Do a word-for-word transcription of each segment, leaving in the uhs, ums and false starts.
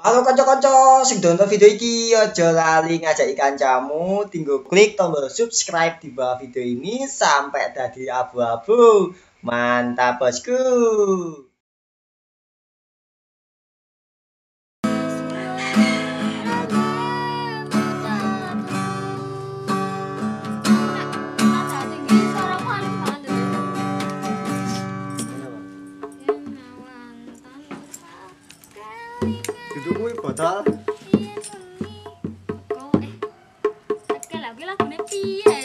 Halo kanca-kanca sing nonton video iki aja lali ngajak kancamu tinggo klik tombol subscribe di bawah video ini sampai dadi abu-abu. Mantap bosku. Duduk kuwi botol. Kok eh sekali lagi lagune piye?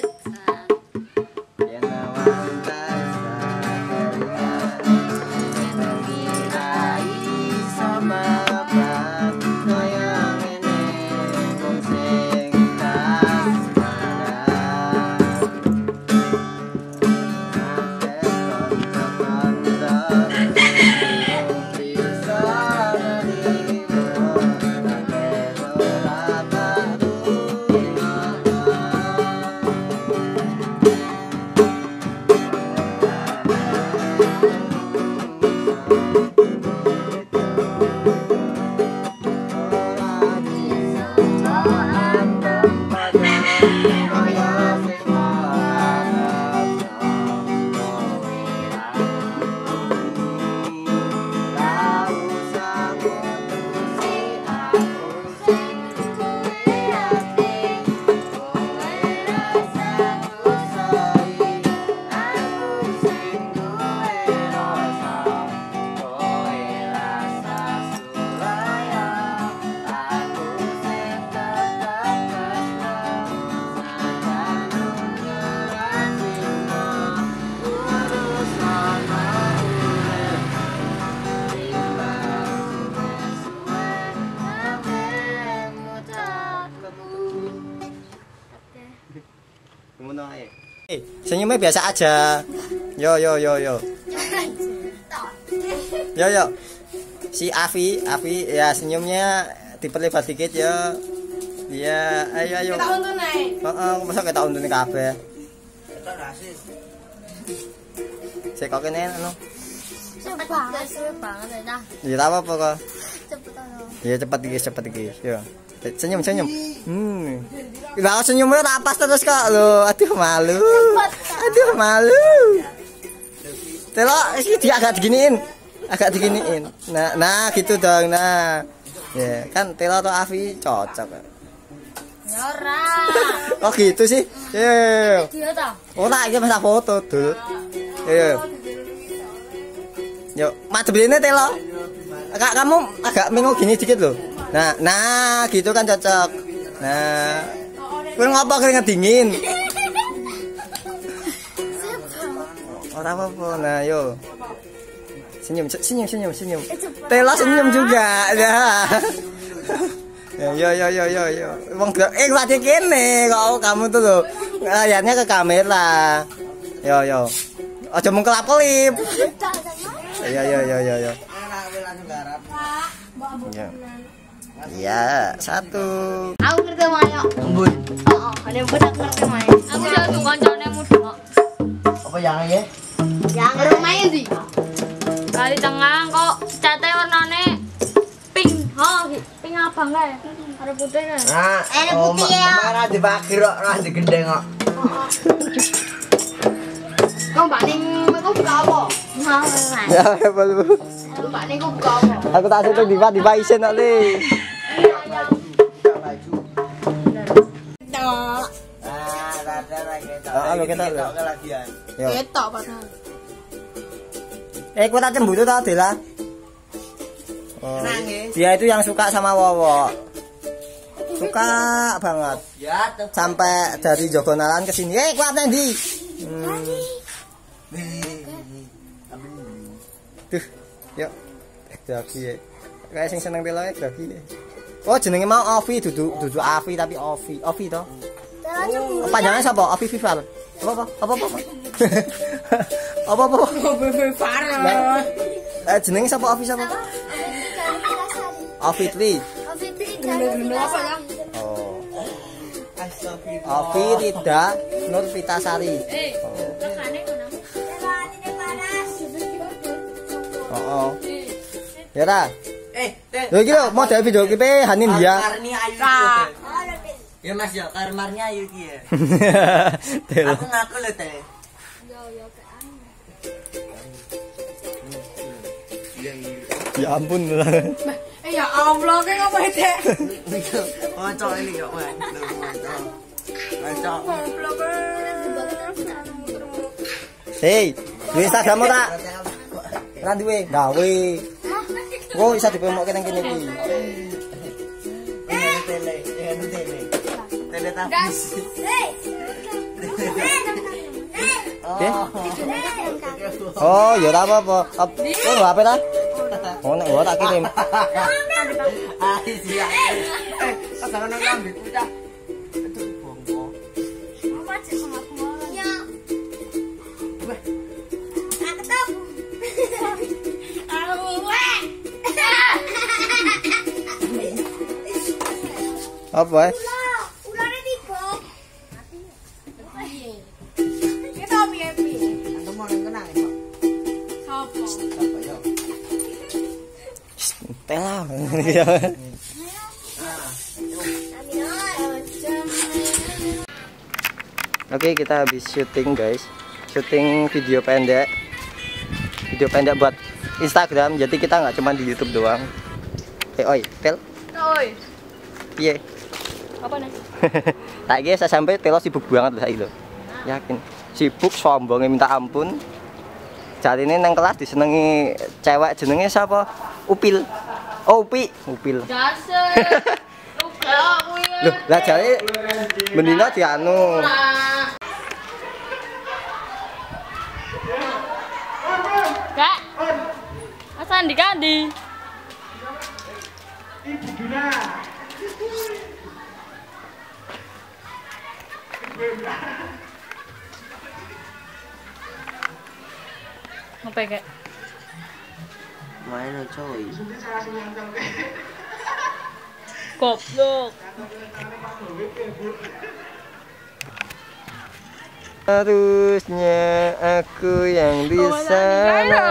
Eh, senyumnya biasa aja. Yo yo yo yo. Yo yo. Si Avi, Avi ya senyumnya diperlebar dikit ya. Ya, ayo ayo. Kita untung naik. Heeh, masa kita untune kabeh. Kita rasis. Sik kok kene anu. Cepet banget, cepet banget ya. Ya tak apa-apa kok. Cepet aja. Ya cepet iki, cepet iki. Yo. Senyum senyum. Hmm. Lah senyumnya tak pas terus kok lho. Aduh malu. Aduh malu. Telok iki dia agak diginiin. Agak diginiin. Nah, nah gitu dong. Nah. Ya, kan Telo atau Avi cocok. Ya ora. Oh gitu sih. Yo. Dia ta. Oh tak iki masa foto dul. Yo. Yo, madhep rene Telo. Kak kamu agak minggu gini dikit loh. Nah, nah gitu kan cocok. Nah, kowe ngapa keringet dingin? Ora apa-apa. Nah, yo. Senyum, senyum, senyum, senyum. Telo senyum juga. Nah. Yo yo yo yo yo. Wong eh lagi kene kok kamu tuh loh. Layarnya ke kamera. Yo yo. Aja mung kelap-kelip. Yo yo yo yo yo. Ya. Iya, satu. Aku ngerti mayo. Embun. Oh, ada yang benar ngerti mayo. Aku jago kancane muda. Apa yang ya? Yang rumahnya di kali tengah kok cate warnane pink. Oh, pink abang kae. Ada putih kae. Nah, ada putih ya. Merah dibakir kok, ora digendeng kok. Kau baning kau buka apa? Mau kan. Ya, belum. Kau baning kau buka apa? Aku tak sentuh di di isen kok le. Tok. Ah, ada lagi. Halo, kita lagian. Yo. Ketok padahal. Eh, kau tak cemburu tau Dela? Oh, dia itu yang suka sama Wowo. Suka banget. Ya, Sampai dari Jogonalan ke sini. Eh, kuat nanti. Hmm. Tuh, yuk. Daki ya. Kayak sing seneng Telo ya daki. Oh, jenenge mau Ovi, duduk duduk Avi tapi Ovi. Ovi toh. Oh, panjangnya siapa? Ovi Vival. Apa apa? Apa apa? Apa apa? Ovi Vival. Eh, jenenge siapa? Ovi siapa? Ovi Tri. Gendeng-gendeng apa ya? Oh. Ovi Rida Nur Pitasari. Eh, rekane ngono. Oh, oh. Ya ta? Eh, Lho iki lho model video klip Hanin ya. Karni ayu. Ya Mas ya, kamarnya ayu iki ya. Aku ngaku lho teh. Ya ampun. Eh ya Allah, kayak ngapa teh? Kocok ini kok, Mas. Kocok. Hei, duwe Instagram tak? Ora duwe, gawe. Kok bisa dipromoke nang kene iki? Tele, tele, tele. Tele tapis. Oh, ya ora apa-apa. Oh, H P ta? Oh, nek gua tak kirim. Ah, iya. Eh, kadang nang ambek udah. Aduh, bongko. Apa sih sama aku? Ya. Weh. Aku tahu. Aku weh. Apa eh? Ulane tiba. Kita piye-piye? Antum mau kenang ya, Pak? Sopo? Apa ya? Tela. Oke, kita habis syuting guys. Syuting video pendek. Video pendek buat Instagram. Jadi kita nggak cuma di YouTube doang. Eh, oi, Tel. Oi. Piye? Apa nih? Tak guys, saya sampai Telo sibuk banget lah itu. Yakin. Sibuk sombongnya minta ampun. Jadi ini nang kelas disenengi cewek jenenge siapa? Upil. Oh, Upi, Upil. Dasar. Lupa aku ya. Loh, lah jare mendina dianu. Kak. Asan di kandi. Apa kayak? Main coy. Goblok. Harusnya aku yang di sana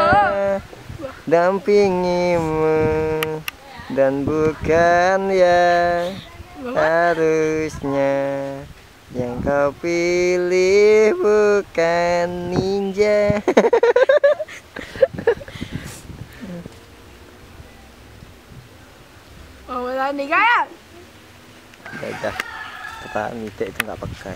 dampingimu dan bukan ya. Harusnya yang kau pilih bukan ninja. Oh, wala ni kaya. Udah, kata Mite itu nggak pakai.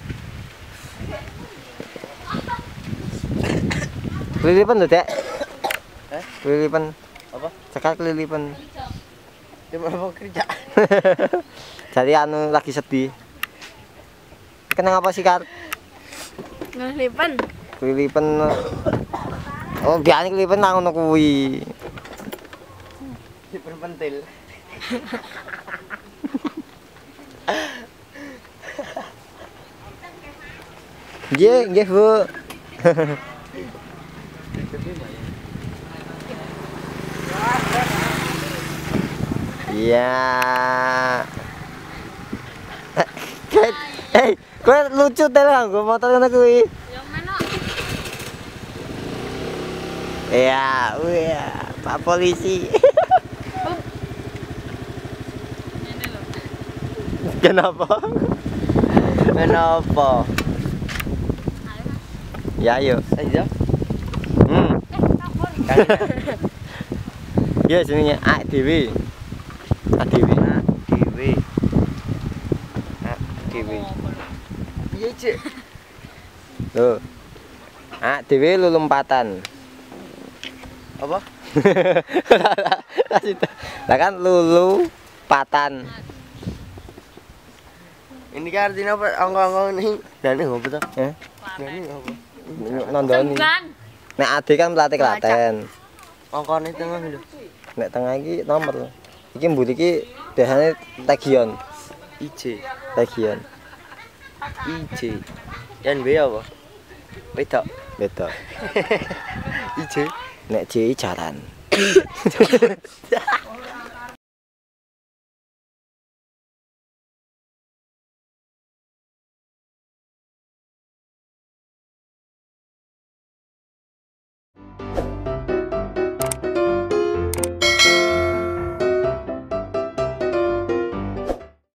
Kelilipan tuh, Dek. Eh? Kelilipan. Apa? Cekal kelilipan. Cuma mau kerja. Jadi anu lagi sedih. Kenapa sih, Kar? Ngelipan. Kelilipan. Oh, biasanya kelilipan nang ngono kuwi. Diperpentil. Nggih, nggih, Bu. Iya. Eh, kowe lucu teh lah, gue motor ngono kuwi. Yang mana? Iya, iya, Pak Polisi. Kenapa? Kenapa? Ya, ayo. Ayo. Hmm. Ya, sininya A D W. A D W. Dewi. Dewi. Iya, Cek. Loh. A D W lu lompatan. Apa? Lah kan lulu patan. Ini kan artinya apa? Angka-angka ini. Dan ini apa tuh? Eh? Dan ini apa? Nondoni. Nek ade kan pelatih Klaten. Angka ini tengah lho. Nek tengah iki nomor. Iki mburi iki biasane Tagion. I J. Tagion. I J. Yang B apa? Wedok. Beda. I J. Nek J jaran.